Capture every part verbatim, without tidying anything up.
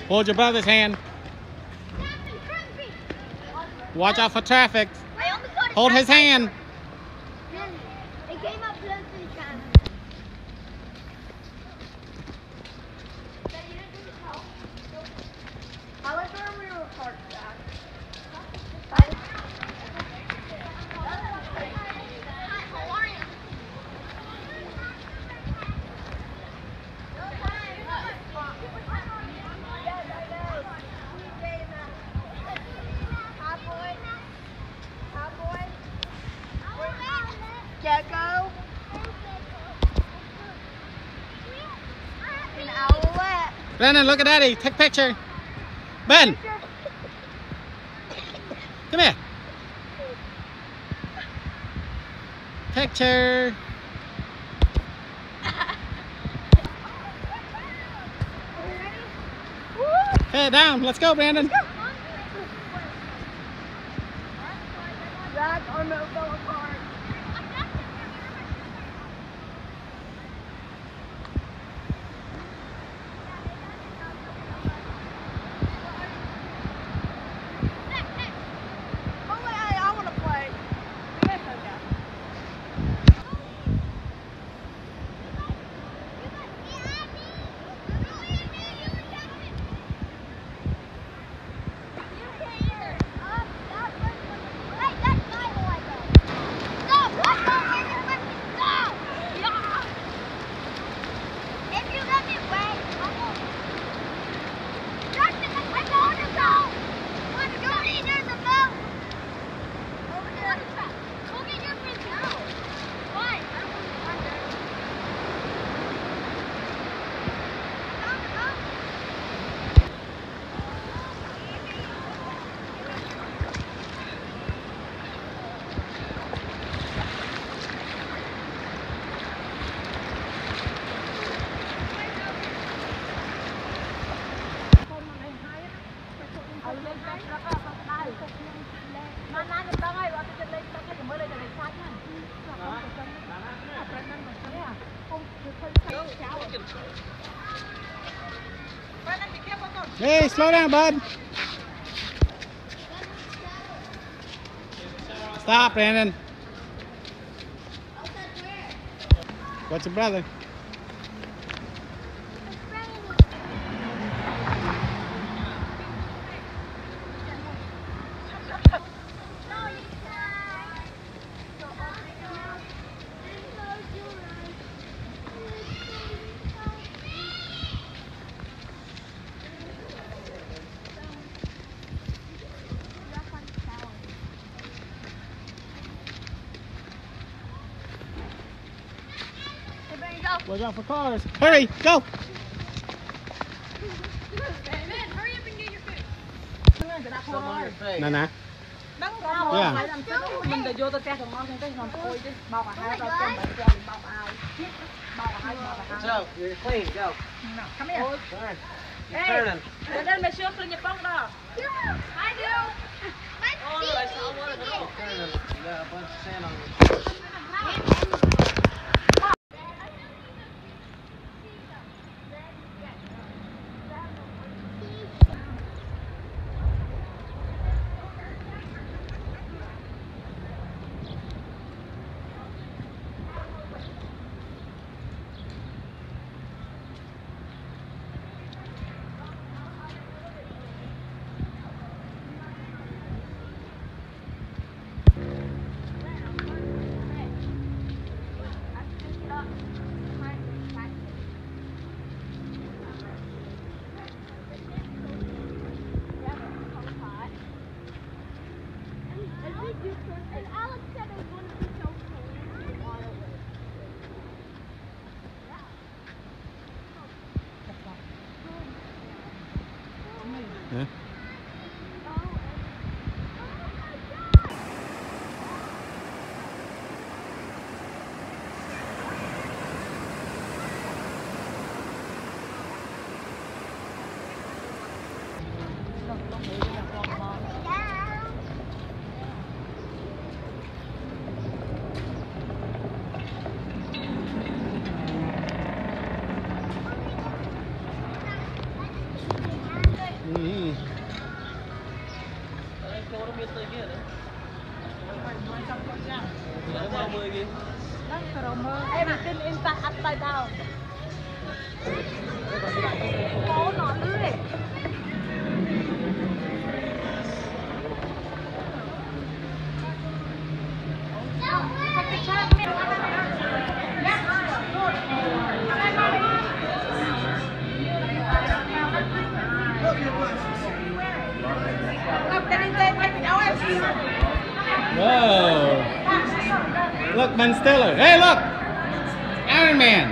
Hold your brother's hand. Watch out for traffic. Hold his hand. It came up close to the camera. I like where we were parked at. Gecko. An owlet. Brandon, look at Daddy. Take a picture. Ben. Come here. Picture. Okay, down. Let's go, Brandon. That's our no fellow car. Hey, slow down, bud. Stop, Brandon. What's your brother? Watch out for cars. Hurry, go. Man, hurry up and get your food. Some on your face. Nah, nah. Yeah. Mình để vô tôi té thằng ngon cái ngon tôi chứ bao cả hai bao kem bao kem bao ai bao cả hai bao cả hai. So, you're clean, go. Come here. Turn. You're Hey. turning. Để đây mày sướng lên Nhật Bản đó. I do. Oh, I saw one of them. You're turning. You got a bunch of sand on you. Yeah. Mm. Everything inside upside down. Cố nó lưỡi. Whoa! Look, Ben Stiller. Hey, look! Iron Man.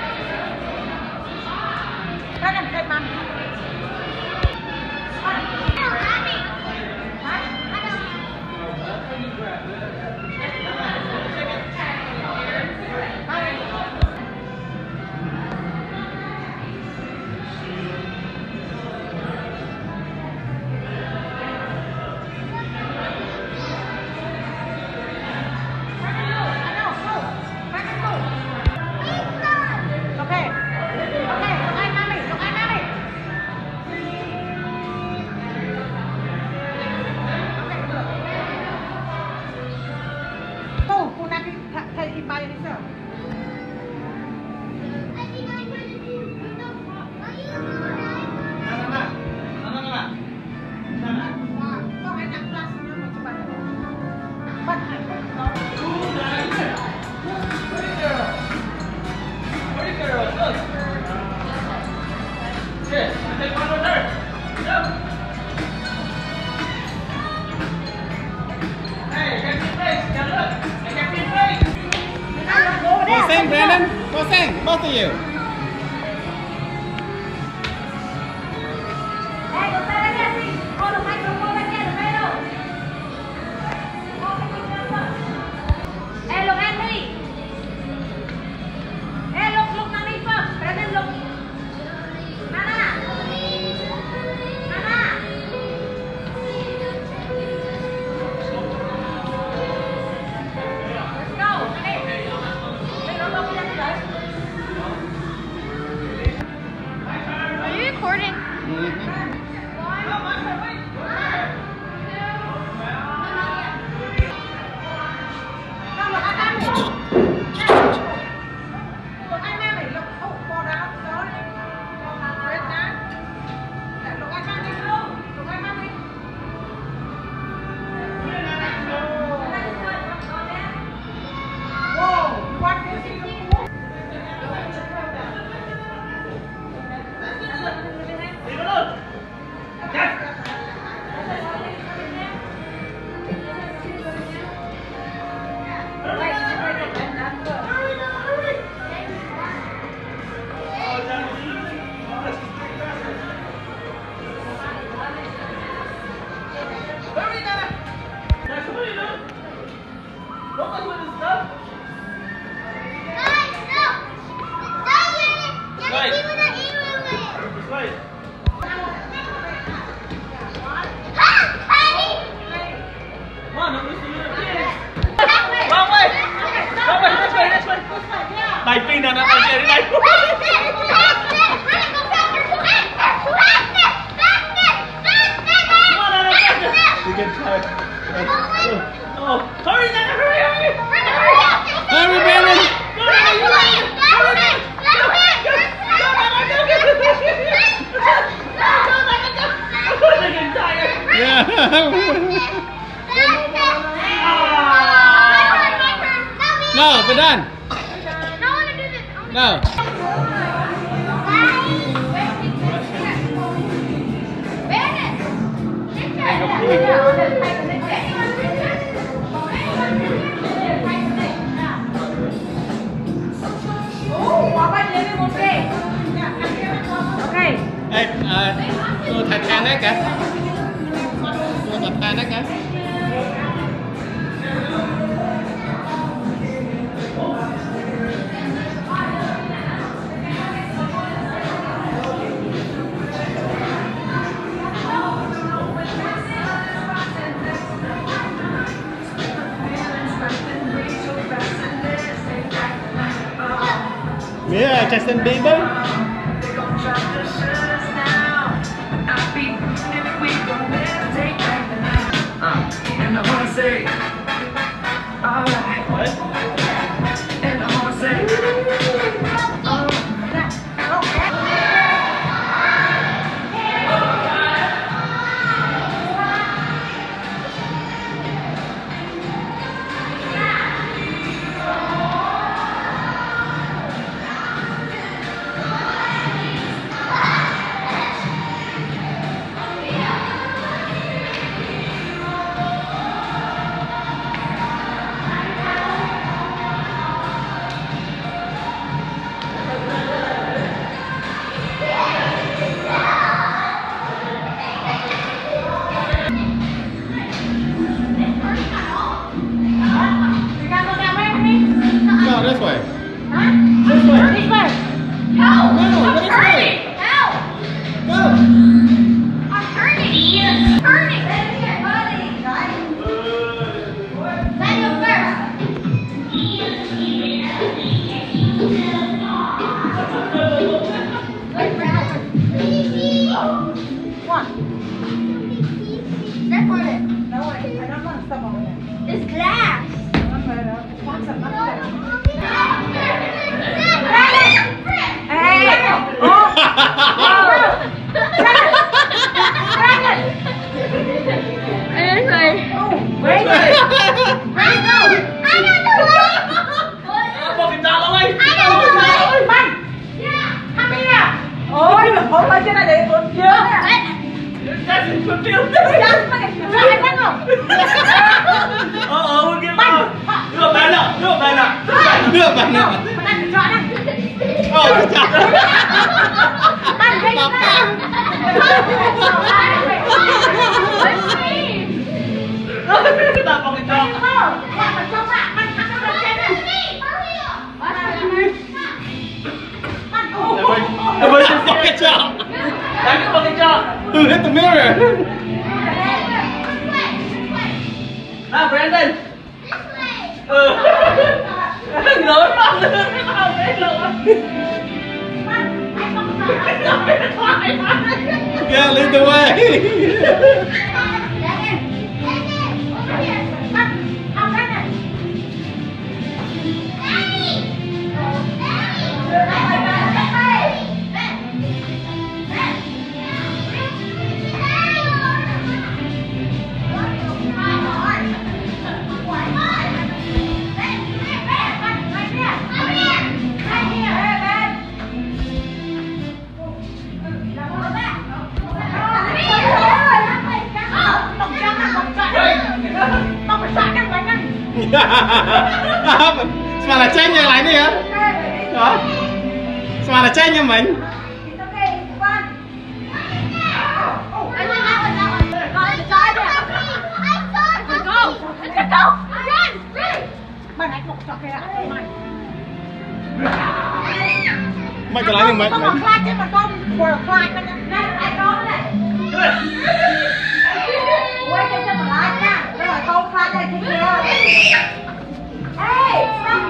Go sing, Brandon. Go sing, both of you. Recording. Mm-hmm. Đẩy pin là nó đẩy về đây. You can try. Oh, hurry, Nana, hurry, hurry! Hurry, Brandon! Yeah. No, we're done. No. Ê, à, tôi Titanic kìa. Tôi Titanic kìa. Yeah, Justin Bieber. Ôi lên trên này để tuột kia nè. Tuột kia không được. Ra anh bắn không? Ờ ờ bên kia bắn. Đưa bàn nào, đưa bàn nào. Đưa bàn nào. Mà đang bị chọn này. Ồ, chọn. Bắn cái gì vậy? Ta còn cái chọn. Bạn mà trông ạ, bắn thắng nó lên trên này. Em ơi, Fuck it up. đánh cái cái chọn. Who hit the mirror? Nào Brandon. Ừ. Lớn lắm nữa, cái nào đấy lớn. Yeah, lead the way. Sao là tranh như lại đi hả? Đó. Sao là tranh như mình? Mày cái lại đi mày. Không khai chứ mà con vừa khai con này lại con này. Ui cho chân mà lại nha. Bây giờ con khai đây thì kìa. Ê, stop.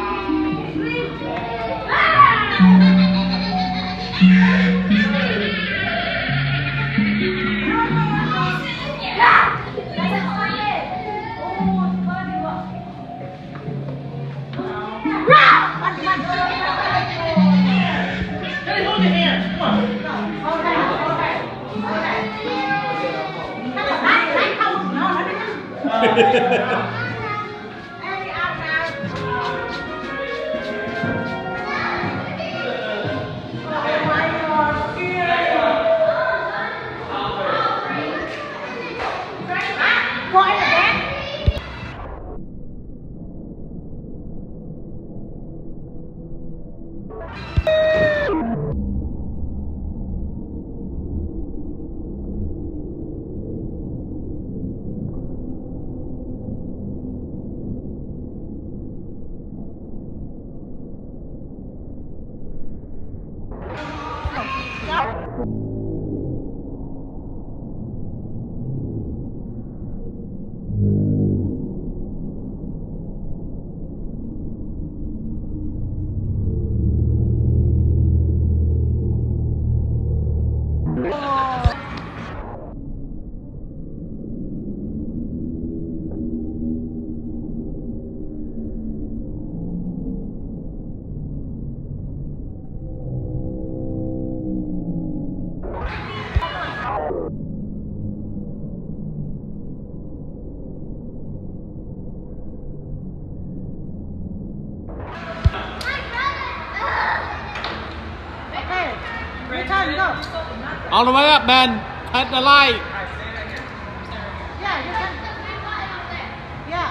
All the way up, Ben. At the light. Yeah, you can. Yeah.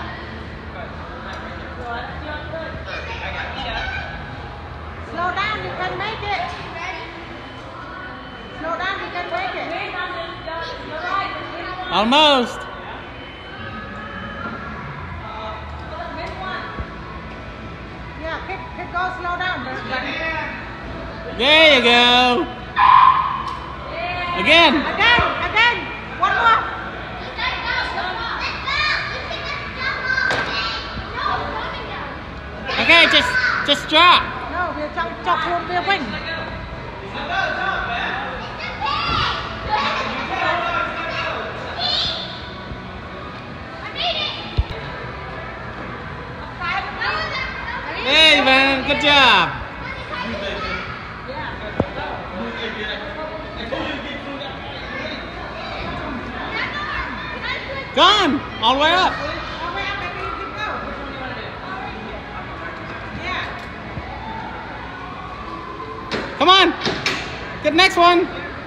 Slow down, you can make it. Slow down, you can make it. Almost. Yeah, keep, keep go slow down. There you go. Again. Again, again. One more. Okay, just just drop. No, we're chop chop from the wing. Hey, man, good job. Gone, all the way up. All the way up, baby, you can go. Yeah. Come on, get the next one.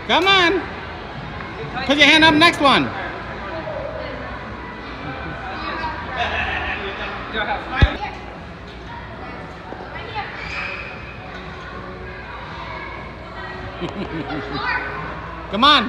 Come on. Put your hand up, next one. Come on.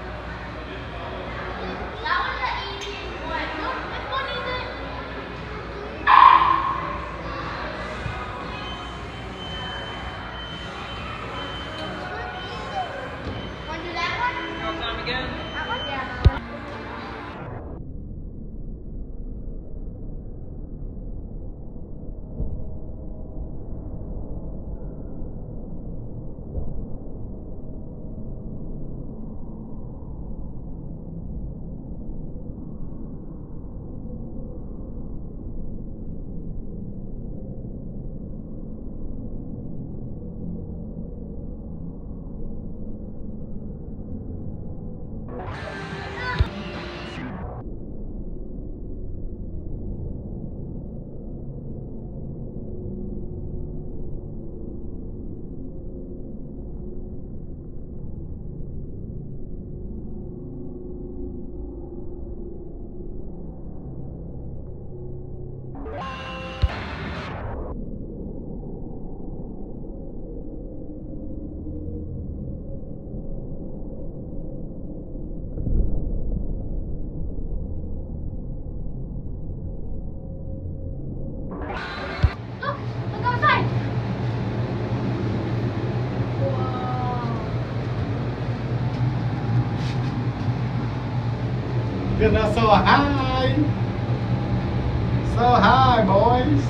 Goodness, so high. So high, boys.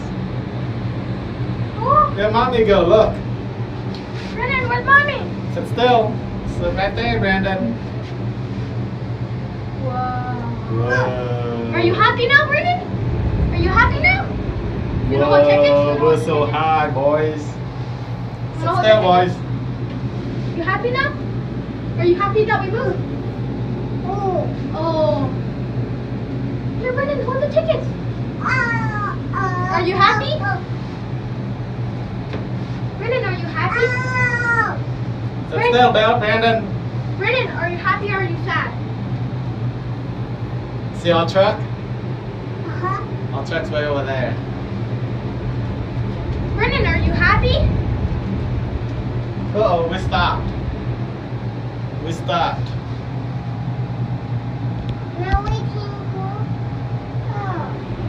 Oh, Where mommy go? Look. Brennan, where's mommy? Sit still. Sit right there, Brandon. Whoa. Whoa. Are you happy now, Brennan? Are you happy now? You know what Whoa, tickets? we're so high, boys. You Sit know what still, tickets? boys. You happy now? Are you happy that we moved? Oh. Oh. Here, Brennan, hold the tickets. Uh, uh, are you happy? Uh, Brennan, are you happy? Uh, Sit Brennan. still, Bill, Brandon. Brennan, are you happy or are you sad? See our truck? Uh-huh. Our truck's way over there. Brennan, are you happy? Uh-oh, we stopped. We stopped. Now we can go. Oh.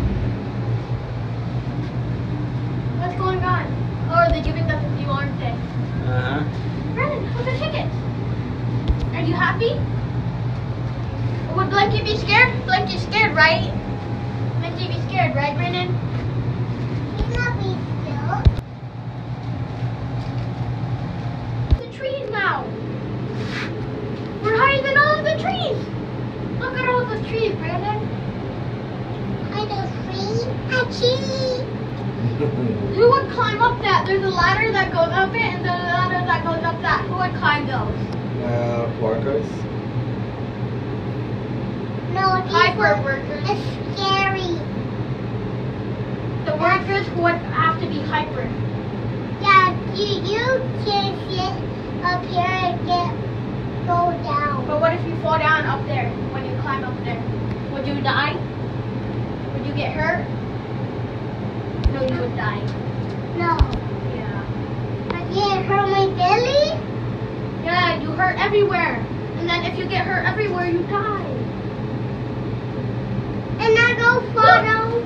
What's going on? Oh, they're giving us a few, aren't they? Uh-huh. Brennan, hold the tickets. Are you happy? Would Blanky be scared? Blanky's scared, right? Blanky be scared, right, Brennan? He's not be scared. The trees now. We're higher than all of the trees. Look at all the trees, Brandon. I know tree. A tree. Who would climb up that? There's a ladder that goes up it and there's a ladder that goes up that. Who would climb those? Uh, workers. No, hyper workers. It's scary. The workers would have to be hyper. Yeah, you, you can't sit up here and get go down. But what if you fall down up there when you climb up there? Would you die? Would you get hurt? No, you would die. No. Yeah. I get hurt my belly? Yeah, you hurt everywhere. And then if you get hurt everywhere, you die. And I go fall down.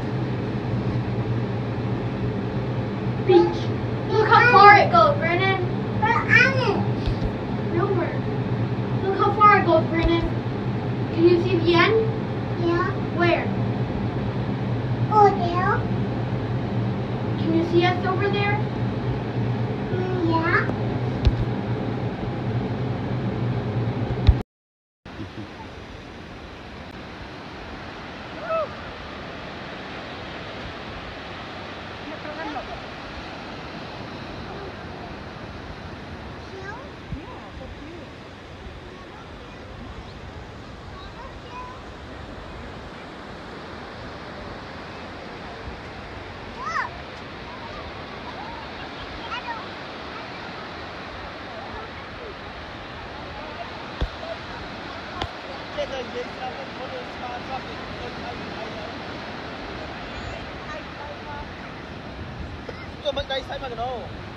Beach. Look how far it goes, Brennan. But on it. Nowhere. Look how far it goes, Brennan. Can you see the end? Yeah. Where? Oh, there. Can you see us over there? Mm, yeah. តែនិយាយស្រាប់ទៅមុនស្មានស្រាប់ទៅទៅថៃថៃហើយទៅមិនដៃស្អីមកកណោ